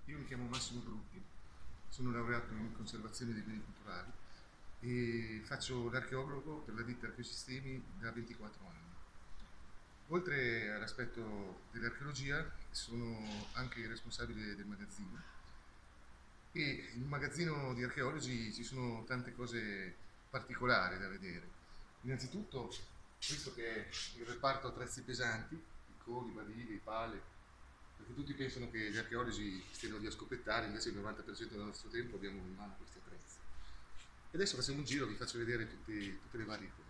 Io mi chiamo Massimo Brutti, sono laureato in conservazione dei beni culturali e faccio l'archeologo per la ditta Archeosistemi da 24 anni. Oltre all'aspetto dell'archeologia, sono anche il responsabile del magazzino e in un magazzino di archeologi ci sono tante cose particolari da vedere. Innanzitutto, questo che è il reparto attrezzi pesanti, piccoli, badili, pale, perché tutti pensano che gli archeologi stiano lì a scopettare, invece il 90% del nostro tempo abbiamo in mano questi attrezzi. E adesso facciamo un giro, vi faccio vedere tutte le varie cose.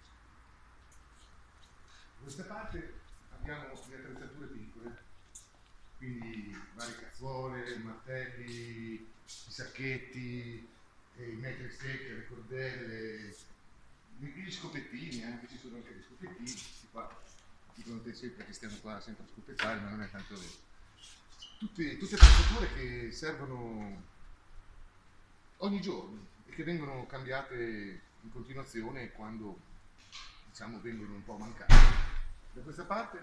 Da questa parte abbiamo le attrezzature piccole, quindi varie cazzuole, martelli, i sacchetti, i metri stecche, le cordelle, gli scopettini, anche ci sono anche gli scopettini, questi qua dicono sempre che stiamo qua sempre a scopettare, ma non è tanto vero. Tutte attrezzature che servono ogni giorno e che vengono cambiate in continuazione quando, diciamo, vengono un po' a mancare. Da questa parte,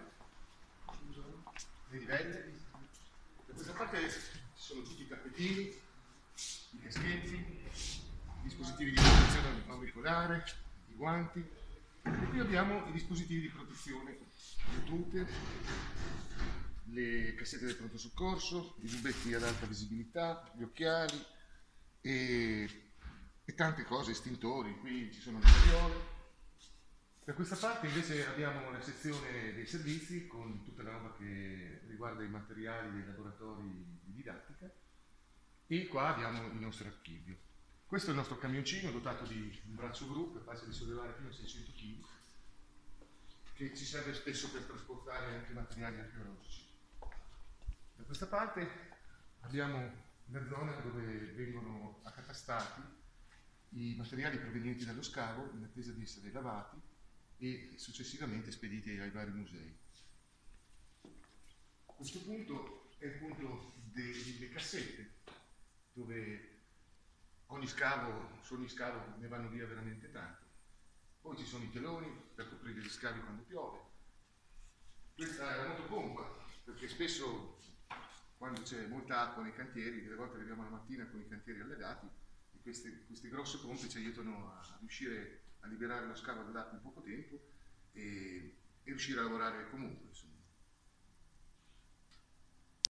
le livelle, da questa parte ci sono tutti i tappetini, i caschetti, i dispositivi di protezione auricolare, i guanti, e qui abbiamo i dispositivi di protezione, le tute, le cassette del pronto soccorso, i giubbetti ad alta visibilità, gli occhiali e tante cose, estintori, qui ci sono le variole. Da questa parte invece abbiamo la sezione dei servizi con tutta la roba che riguarda i materiali dei laboratori di didattica e qua abbiamo il nostro archivio. Questo è il nostro camioncino dotato di un braccio gru capace di sollevare fino a 600 kg che ci serve spesso per trasportare anche materiali archeologici. Da questa parte abbiamo la zona dove vengono accatastati i materiali provenienti dallo scavo in attesa di essere lavati e successivamente spediti ai vari musei. Questo punto è il punto delle cassette, dove su ogni scavo ne vanno via veramente tanto. Poi ci sono i teloni per coprire gli scavi quando piove. Questa è la motopompa, perché spesso quando c'è molta acqua nei cantieri, delle volte arriviamo la mattina con i cantieri allegati, e queste grosse pompe ci aiutano a riuscire a liberare lo scavo dall'acqua in poco tempo e riuscire a lavorare comunque. Insomma.